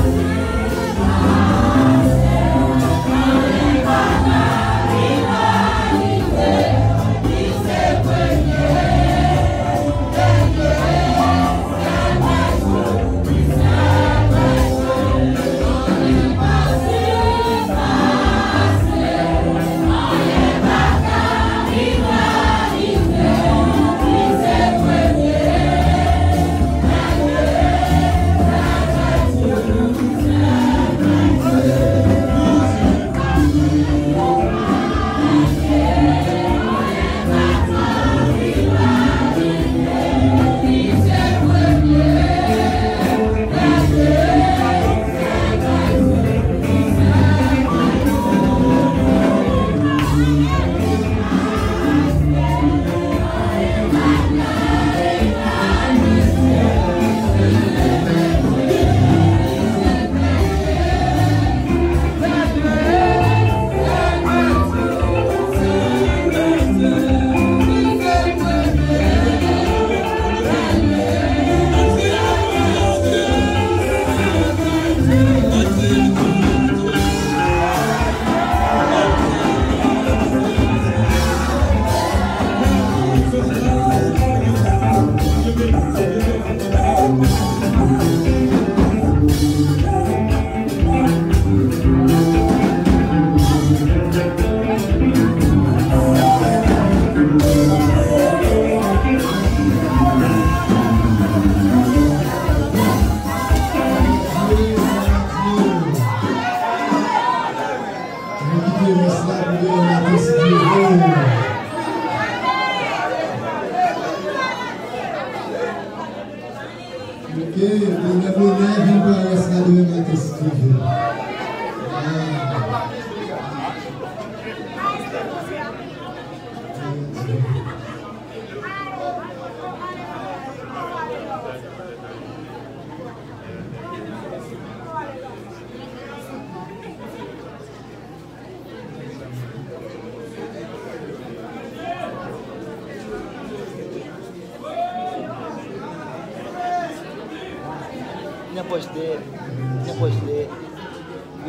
Oui.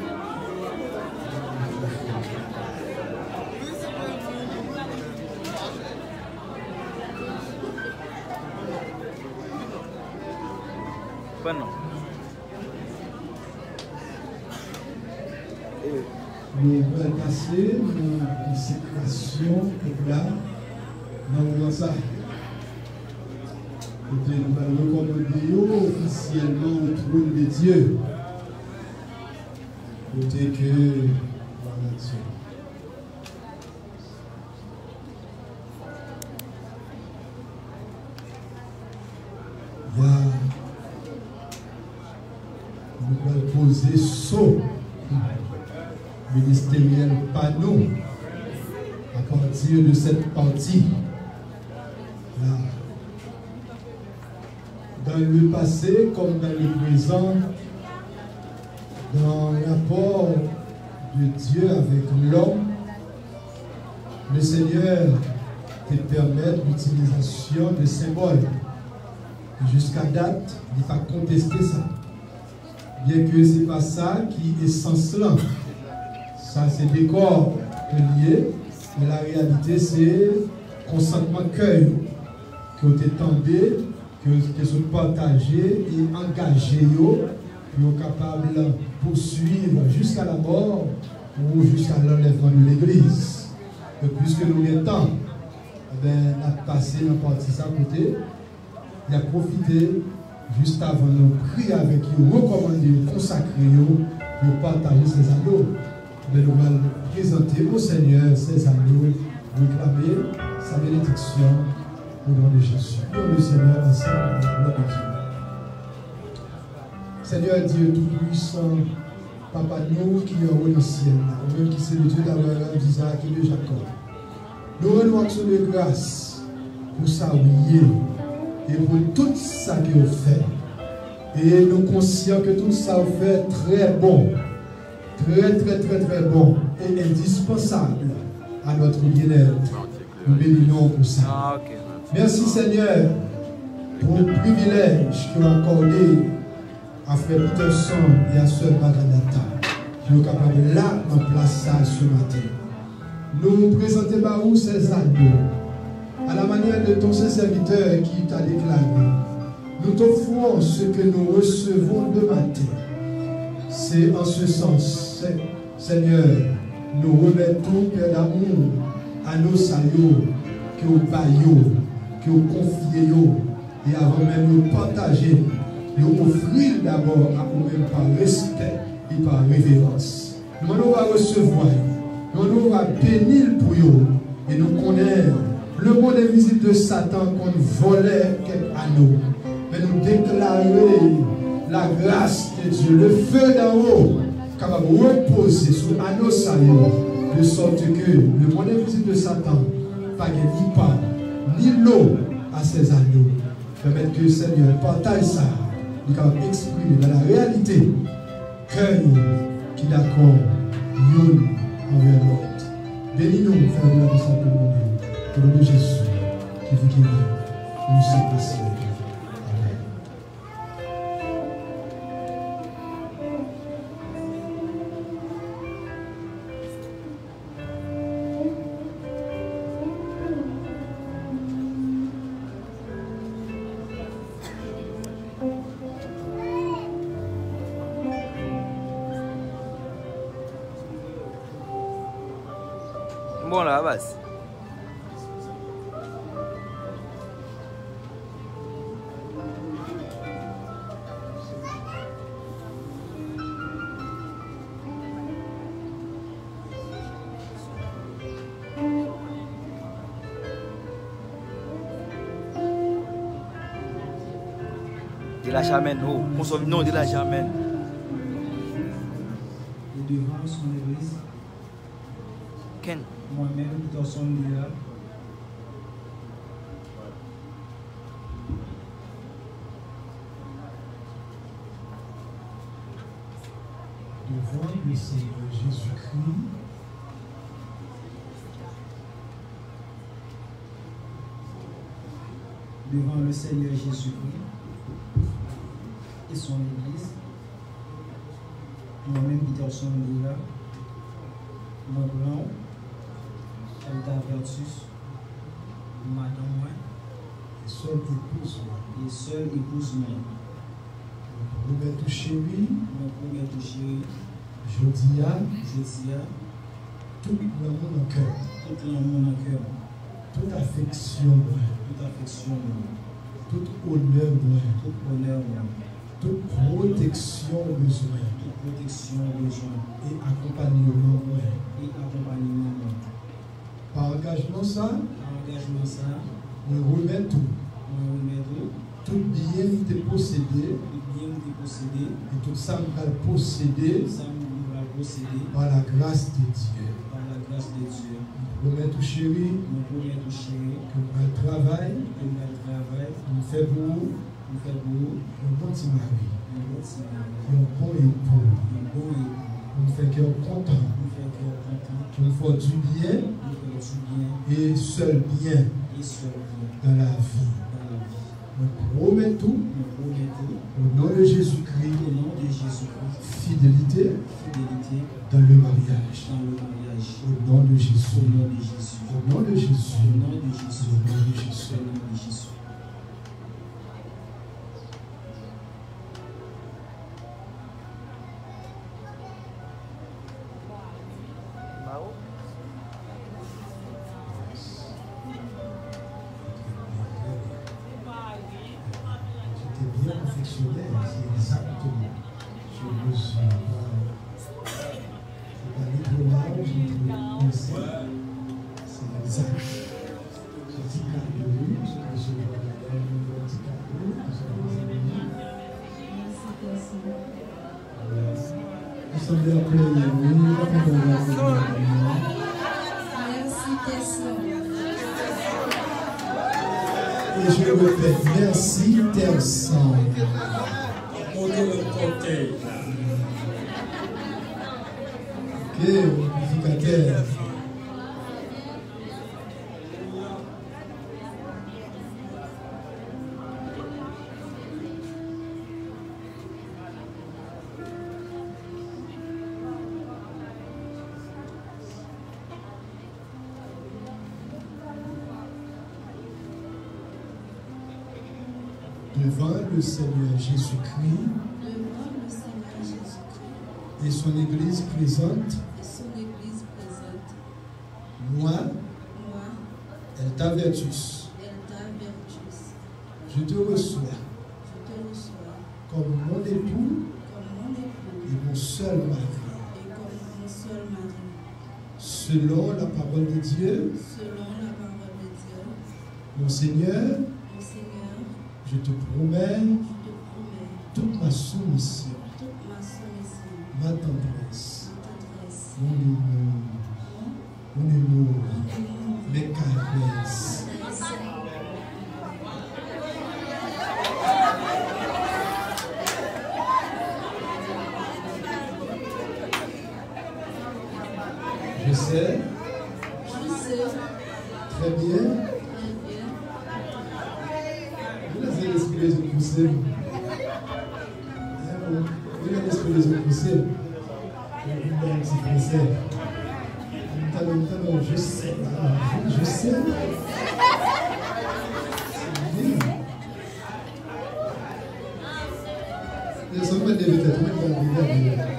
Bueno. Nous allons passer dans la consécration là, dans ça. Nous allons recommander officiellement au trône de Dieu. Côté que voilà Dieu. Nous allons poser saut ministériel panneau à partir de cette partie là. Dans le passé comme dans le présent, dans le rapport de Dieu avec l'homme, le Seigneur te permet l'utilisation de symboles. Jusqu'à date, il ne faut pas contester ça. Bien que ce n'est pas ça qui est sens là. Ça, c'est des corps liés, mais la réalité, c'est consentement cœur que vous t'étendez, que vous partagez et engagez, pour être capable de poursuivre jusqu'à la mort ou jusqu'à l'enlèvement de l'Église. Et puisque nous avons le temps, on a passé dans la partie à côté, il a profité juste avant de prier avec vous, recommander, consacrer, pour partager ces anneaux. Mais nous allons présenter au Seigneur ces anneaux, réclamer sa bénédiction au nom de Jésus. Nous, le Seigneur, ensemble, dans la gloire de Dieu. Seigneur Dieu Tout-Puissant, Papa, nous qui sommes au ciel, nous qui sommes le Dieu d'Abraham, d'Isaac et de Jacob, nous rendons action de grâce pour ça, oui, et pour tout ça que vous faites. Et nous sommes conscients que tout ça vous fait très bon, très bon et indispensable à notre bien-être. Nous bénissons pour ça. Merci Seigneur pour le privilège que vous accordez à Frère Peterson et à Sœur Maganata, qui sont capables là, en place ça ce matin. Nous présentons par vous ces agneaux, à la manière de ton serviteur qui t'a déclaré. Nous t'offrons ce que nous recevons de matin. C'est en ce sens, Seigneur, nous remettons, Père d'amour, à nos saillots, que vous baillons, que vous confiez, et avant même de partager, de offrir d'abord à vous-même par respect et par révérence. Nous allons recevoir, nous allons bénir pour vous, et nous connaissons le monde invisible de Satan qu'on volait à nous. Mais nous déclarer la grâce de Dieu, le feu d'en haut, capable de reposer sur nos saillots, de sorte que le monde invisible de Satan pas ni pas, ni l'eau à ses agneaux. Permettre que le Seigneur partage ça, il capable d'exprimer dans la réalité cœur qui d'accord, l'un envers l'autre. Bénis-nous, Frère de la simplement, pour le nom de Jésus, qui vous guérit, nous sommes passés. Bon là, base. De la Jamène, oh, consomme non de la Jamène. Et devant son église, Ken. moi-même, dans son milieu, devant le Seigneur Jésus-Christ, devant le Seigneur Jésus-Christ et son église, moi-même qui dans son milieu, mon blanc, Elda Vertus, madame moi, et seul épouse moi. et seule épouse moi. Nous mettons chéri, Mon premier chéri, Jodia, Josia, tout l'amour dans le cœur, tout l'amour dans le cœur, toute affection, toute affection, tout honneur, tout honneur, toute protection besoin toute protection besoin et accompagnement. et accompagnement. Par engagement, ça, Engagement ça, on remet tout. on remet Tout bien qui est possédé tout bien qui possédé, et tout ça nous va posséder ça nous va posséder par la grâce de Dieu. par la grâce de Dieu. Remet tout chéri, Mon premier chéri, que nous travail, que nous travail, nous fait pour nous fait beau, un bon petit mari, un bon Seigneur, un bon époux, un bon époux, nous fait cœur content, nous fait cœur content, nous fait du bien nous fait du bien et seul bien et seul bien dans la vie. dans la vie. Nous promettons Nous promettons, au nom de Jésus-Christ au nom de Jésus-Christ, fidélité fidélité dans le mariage. dans le mariage. Au nom de Jésus. Au nom de Jésus. Au nom de Jésus. Au nom de Jésus. Au nom de Jésus. Au nom de Jésus. J'étais bien confectionné, c'est exactement sur mesure. C'est pas l'étoilage, c'est exact. Ce petit cadeau, ce que je vois là, le petit cadeau, nous sommes bien appelés, oui, Merci, Tesson. et je répète, merci, Tersan. Montez le côté. Ok, modificateur. devant le Seigneur Jésus-Christ devant le Seigneur Jésus-Christ et son Église présente, et son Église présente, moi, moi, Elta Vertus, Elta Vertus, je te reçois je te reçois comme mon époux comme mon époux et mon seul mari, et comme mon seul mari, selon la parole de Dieu. selon la parole de Dieu. Mon Seigneur, Mon Seigneur, je te promets je te promets toute ma soumission, toute ma soumission, ma tendresse, ma tendresse, mon amour, mon amour, mes caresses. Je sais très bien, très bien, vous laissez l'esprit les autres pousser. Vous laissez l'esprit les autres pousser. Je vais un petit français. Je sais, je sais. Les hommes ne devaient être même pas.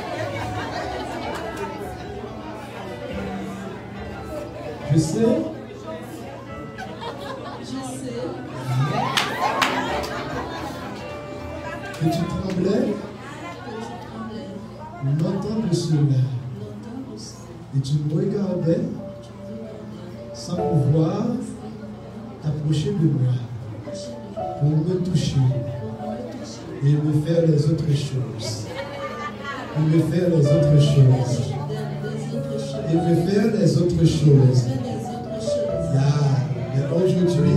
Je sais que tu tremblais longtemps de cela et tu me regardais sans pouvoir t'approcher de moi pour me toucher et me faire les autres choses. Et me faire les autres choses. Et me faire les autres choses. Mais aujourd'hui,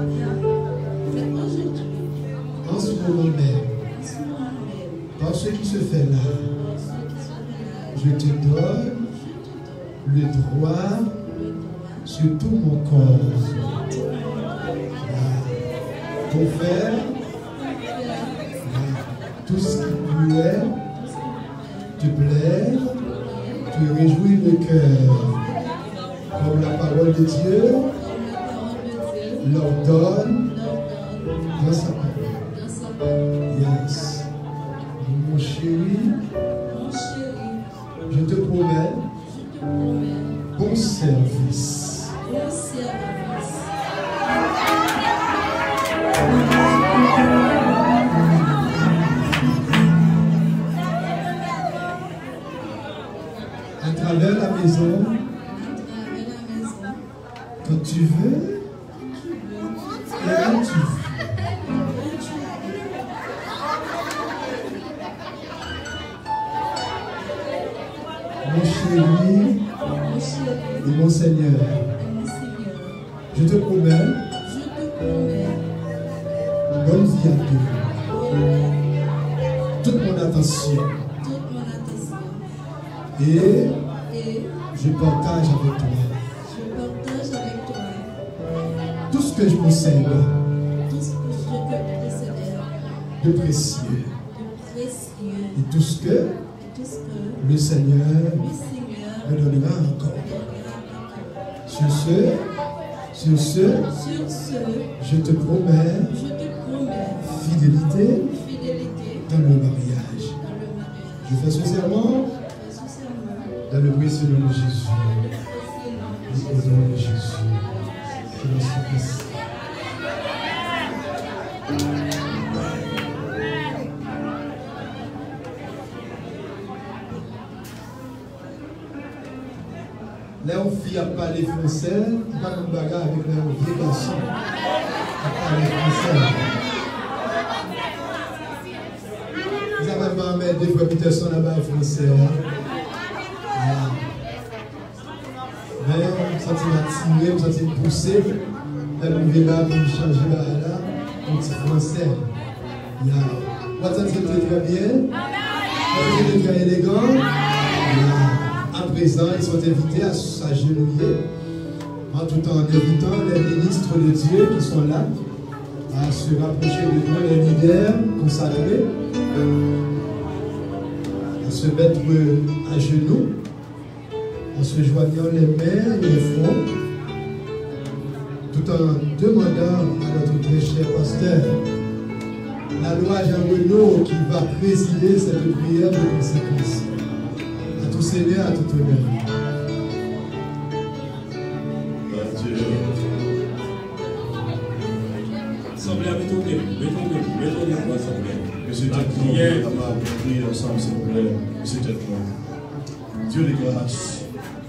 en ce moment même, par ce qui se fait là, je te donne le droit sur tout mon corps pour faire tout ce qui pourrait te plaire, te réjouir le cœur, comme la parole de Dieu l'ordonne dans sa parole. Yes. Mon chéri, je te promets bon service. À travers la maison, quand tu veux, et quand tu veux. Mon chéri et mon Seigneur, je te promets bonne vie à toi, toute mon attention, et je partage avec toi tout ce que je possède de précieux et tout ce que le Seigneur me donnera encore. Sur ce, je te promets fidélité dans le mariage. Je fais ce serment dans le précieux nom de Jésus. Au nom de Jésus. Je me supplie. Là, on fit à parler français, pas comme bagarre avec les vieux garçons. À parler français. Vous avez pas mettre des fois Peterson là-bas en français. Mais on sentit attiré, on sentit poussé. Là, on vient là pour changer là, un petit français. Vous entendez très bien. Vous entendez très élégant. À présent, ils sont invités à s'agenouiller, en tout en invitant les ministres de Dieu qui sont là, à se rapprocher de nous, les leaders consacrés, à se mettre à genoux, en se joignant les mains et les fronts, tout en demandant à notre très cher pasteur la loi Jean Renaud qui va présider cette prière de conséquence. À tout Seigneur, à tout honneur. Assemblée, mettons-nous pour l'assemblée. Monsieur Tête, on va prier ensemble, s'il vous plaît. Monsieur Tête, Dieu de grâce,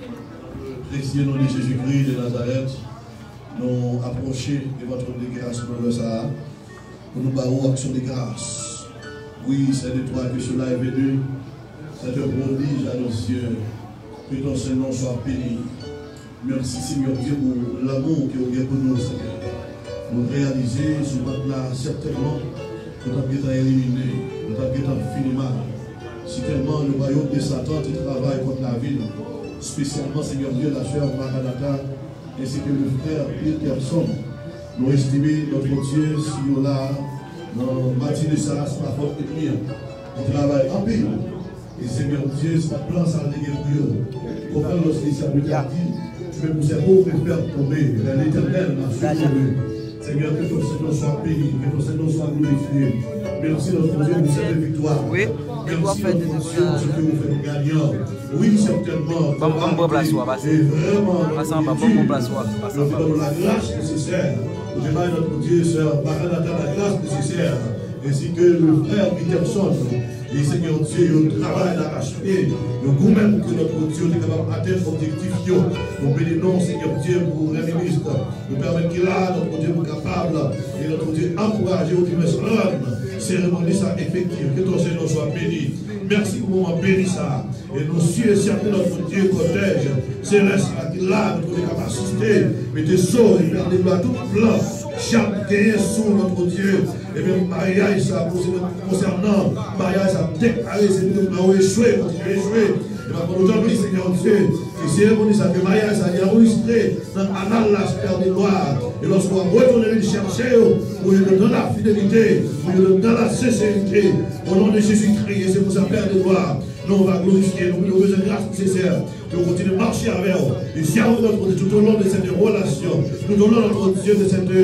précieux nom de Jésus-Christ de Nazareth, nous approcher de votre grâce pour le Sahara, pour nous barrer action de grâce. Oui, c'est de toi que cela est venu, c'est un prodige à nos yeux, que ton Seigneur soit béni. Merci Seigneur Dieu pour l'amour que vous avez pour nous, Seigneur. Nous réaliser ce matin-là, certainement, que notre vie est éliminé, notre vie est infiniment. Si tellement le royaume de Satan qui travaille contre la ville, spécialement Seigneur Dieu, la sœur Maranatha, ainsi que le frère Peterson, nous estimons notre Dieu, si nous là, dans le matin de ça, c'est ma faute de prier. Il travaille en pile. Et Seigneur Dieu, sa plan, ça a dégué pour eux. Comment lorsqu'il s'est dit, tu veux pousser pour faire tomber vers l'éternel, Seigneur, que ton Seigneur soit béni, que ton Seigneur soit glorifié. Merci notre Dieu pour cette victoire. Oui, merci notre Dieu pour ce que vous faites gagnant. Oui, certainement. Bon place, et vraiment, nous avons la grâce nécessaire. Nous demandons notre Dieu, sœur Maranatha, la grâce nécessaire, ainsi que le frère Peterson. Et Seigneur Dieu, le travail d'arracher, le goût même que notre Dieu est capable d'atteindre l'objectif. Nous bénissons, Seigneur Dieu, pour les ministres. Nous permettons qu'il a notre Dieu capable et notre Dieu encouragé au trimestre cérémonie ça effective. Que ton Seigneur soit béni. Merci pour moment béni ça. Et nous sommes certains notre Dieu protège. Céleste qui là, notre Dieu capable d'assister. Mais tes sauts, il perd des gloires tout plein. Chaque gain sous notre Dieu. Et même mariage, ça, concernant mariage, ça déclaré, c'est nous qui avons échoué, continuer à échouer. Et maintenant, nous avons dit, Seigneur Dieu, que cérémonie, ça, que mariage, ça a enregistré dans l'annal, la sphère des gloires. Et lorsqu'on va retourner le chercher, pour nous donner la fidélité, pour nous donner la sincérité, au nom de Jésus-Christ, et c'est pour ça, Père des gloires. Nous, on va glorifier, nous avons besoin de grâce nécessaire. Nous continuons à marcher avec eux. Et servons notre Dieu tout au long de cette relation. Tout au long de notre Dieu, de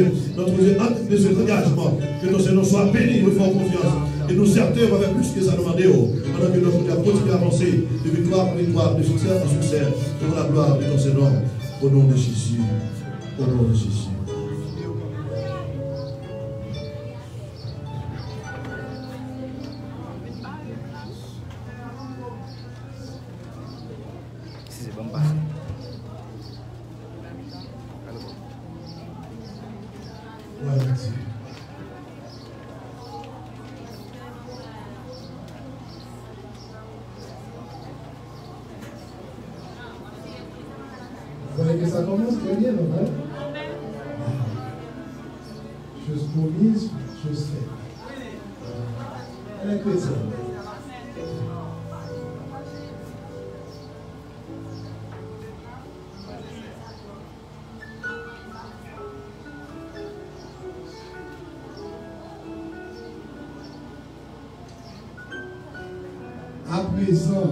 cet engagement. Que ton Seigneur soit béni, nous faisons confiance. Et nous certains, on va faire plus que ça demander. Pendant que notre Dieu continue à avancer de victoire en victoire, de succès en succès, pour la gloire de ton Seigneur. Au nom de Jésus. Au nom de Jésus. Vous voyez que ça commence très bien, non? Chose promise, chose faite. Elle est chrétienne. À présent,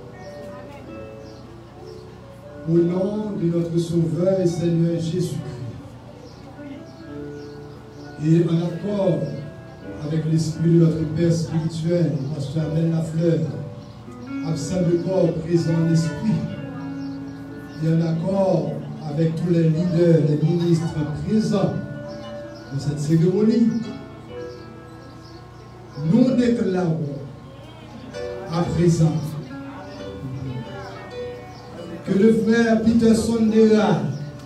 au nom de notre Sauveur et Seigneur Jésus-Christ, et en accord avec l'esprit de notre Père spirituel, Pasteur Abel Lafleur, absent de corps, présent en esprit, et en accord avec tous les leaders, les ministres présents dans cette cérémonie, nous déclarons à présent que le frère Peterson Nera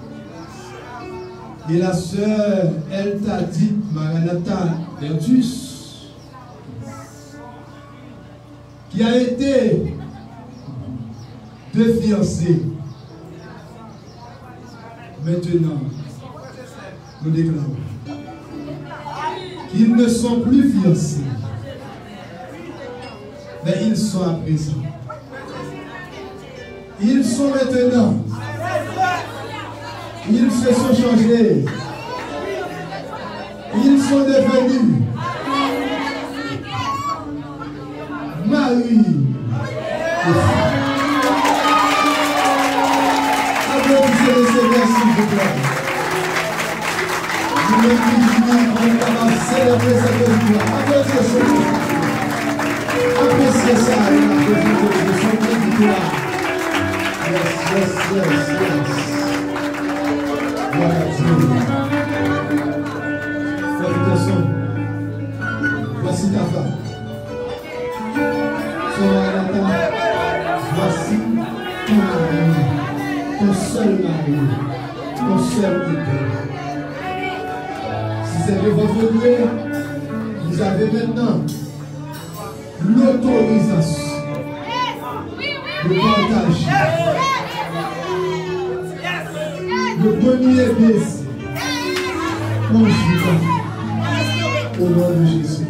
et la sœur Eltadit Maranatha Bertus, qui a été deux fiancés, maintenant nous déclarons qu'ils ne sont plus fiancés, mais ils sont à présent. Ils sont maintenant. Ils se sont changés. Ils sont devenus mari et femme. Applaudissez le Seigneur, s'il vous plaît. on va célébrer cette victoire. Appréciez ça, la présence de son victoire. Yes. Voilà, Dieu. Frère Peterson, voici ta femme. Voici ton mari, ton seul mari, ton seul époux. Si c'est de votre Dieu, vous avez maintenant l'autorisation de partager le premier baiser conjugal au nom de Jésus-Christ.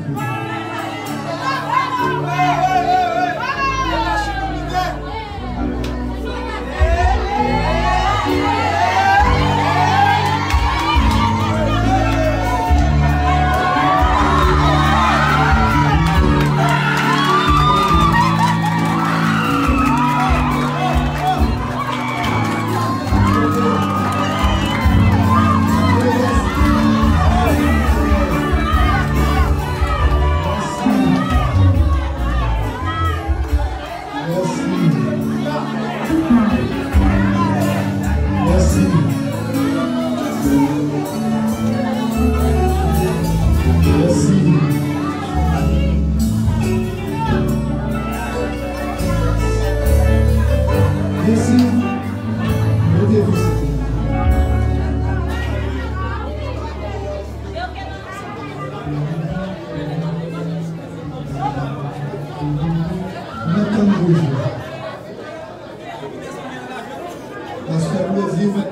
Parce que le plaisir